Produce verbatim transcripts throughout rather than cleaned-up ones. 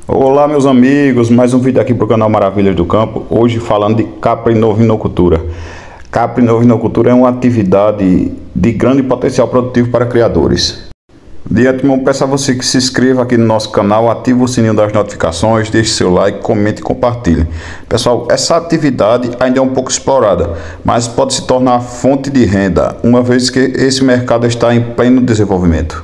Olá meus amigos, mais um vídeo aqui para o canal Maravilhas do Campo. Hoje falando de caprinovicultura. Caprinovicultura é uma atividade de grande potencial produtivo para criadores. De antemão peço a você que se inscreva aqui no nosso canal, ative o sininho das notificações, deixe seu like, comente e compartilhe. Pessoal, essa atividade ainda é um pouco explorada, mas pode se tornar fonte de renda, uma vez que esse mercado está em pleno desenvolvimento.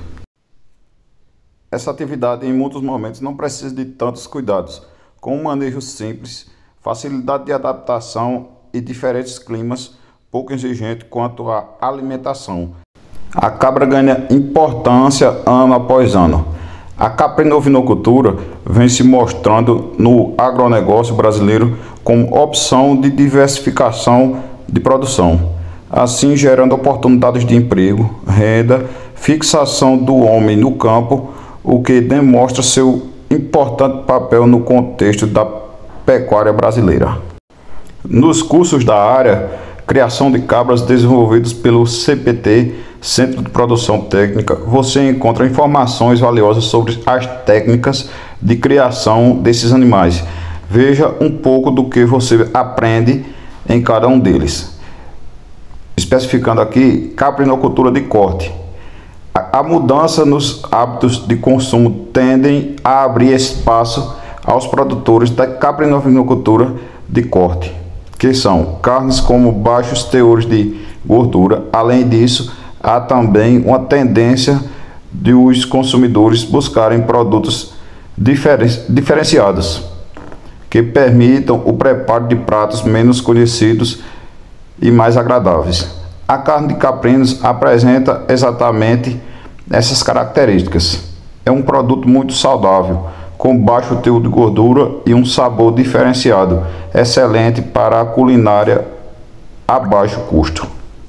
Essa atividade em muitos momentos não precisa de tantos cuidados, com um manejo simples, facilidade de adaptação e diferentes climas, pouco exigente quanto à alimentação. A cabra ganha importância ano após ano. A caprinovicultura vem se mostrando no agronegócio brasileiro como opção de diversificação de produção, assim gerando oportunidades de emprego, renda, fixação do homem no campo, o que demonstra seu importante papel no contexto da pecuária brasileira. Nos cursos da área, criação de cabras desenvolvidos pelo C P T, Centro de Produção Técnica, você encontra informações valiosas sobre as técnicas de criação desses animais. Veja um pouco do que você aprende em cada um deles. Especificando aqui, caprinocultura de corte. A mudança nos hábitos de consumo tendem a abrir espaço aos produtores da caprinovicultura de corte, que são carnes com baixos teores de gordura. Além disso, há também uma tendência de os consumidores buscarem produtos diferen diferenciados, que permitam o preparo de pratos menos conhecidos e mais agradáveis. A carne de caprinos apresenta exatamente essas características. É um produto muito saudável, com baixo teor de gordura e um sabor diferenciado, excelente para a culinária a baixo custo.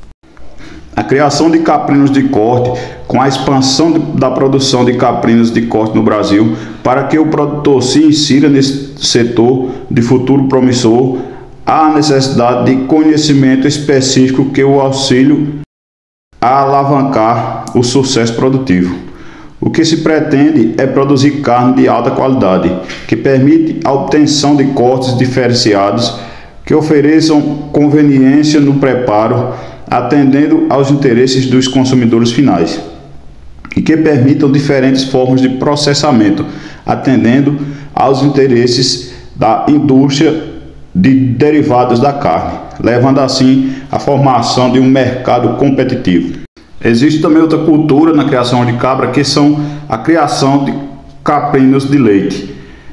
A criação de caprinos de corte, com a expansão de, da produção de caprinos de corte no Brasil, para que o produtor se insira nesse setor de futuro promissor, há necessidade de conhecimento específico que o auxilie a alavancar o sucesso produtivo. O que se pretende é produzir carne de alta qualidade, que permite a obtenção de cortes diferenciados, que ofereçam conveniência no preparo, atendendo aos interesses dos consumidores finais, e que permitam diferentes formas de processamento, atendendo aos interesses da indústria de derivados da carne, levando assim à formação de um mercado competitivo. Existe também outra cultura na criação de cabra, que são a criação de caprinos de leite.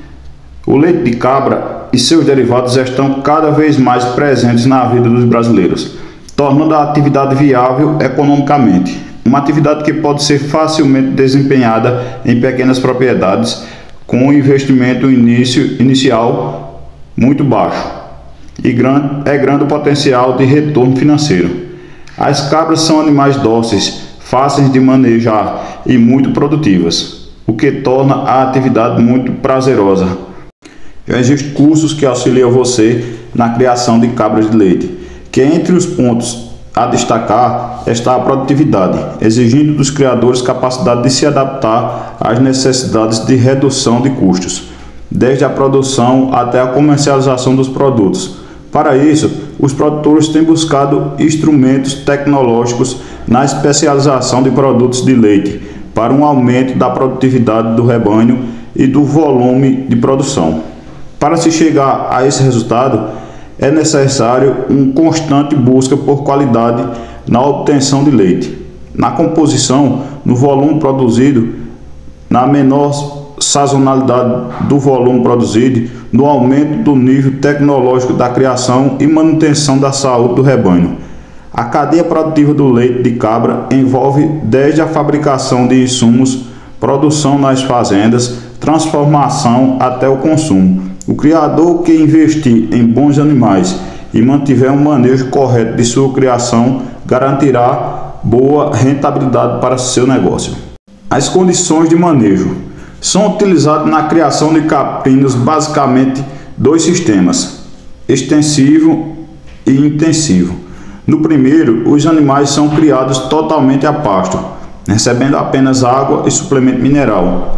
O leite de cabra e seus derivados estão cada vez mais presentes na vida dos brasileiros, tornando a atividade viável economicamente. Uma atividade que pode ser facilmente desempenhada em pequenas propriedades, com um investimento início, inicial muito baixo, e grande, é grande o potencial de retorno financeiro. As cabras são animais dóceis, fáceis de manejar e muito produtivas, o que torna a atividade muito prazerosa. Existem cursos que auxiliam você na criação de cabras de leite, que entre os pontos a destacar está a produtividade, exigindo dos criadores capacidade de se adaptar às necessidades de redução de custos, desde a produção até a comercialização dos produtos. Para isso, os produtores têm buscado instrumentos tecnológicos na especialização de produtos de leite, para um aumento da produtividade do rebanho e do volume de produção. Para se chegar a esse resultado, é necessário uma constante busca por qualidade na obtenção de leite, na composição, no volume produzido, na menor sazonalidade do volume produzido, no aumento do nível tecnológico da criação e manutenção da saúde do rebanho. A cadeia produtiva do leite de cabra envolve desde a fabricação de insumos, produção nas fazendas, transformação até o consumo. O criador que investir em bons animais e mantiver um manejo correto de sua criação garantirá boa rentabilidade para seu negócio. As condições de manejo. São utilizados na criação de caprinos basicamente dois sistemas, extensivo e intensivo. No primeiro, os animais são criados totalmente a pasto, recebendo apenas água e suplemento mineral.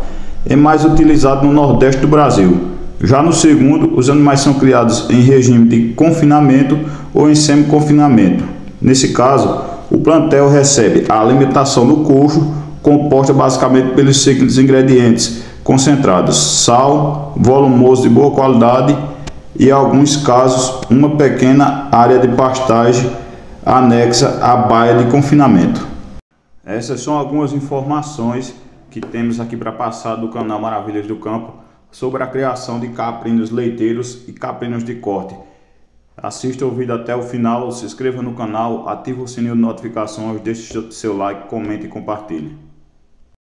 é mais utilizado no Nordeste do Brasil. Já no segundo, os animais são criados em regime de confinamento ou em semi-confinamento. Nesse caso, o plantel recebe a alimentação do coxo, composta basicamente pelos seguintes ingredientes concentrados: sal, volumoso de boa qualidade e, em alguns casos, uma pequena área de pastagem anexa à baia de confinamento. Essas são algumas informações que temos aqui para passar do canal Maravilhas do Campo sobre a criação de caprinos leiteiros e caprinos de corte. Assista o vídeo até o final, se inscreva no canal, ative o sininho de notificações, deixe seu like, comente e compartilhe.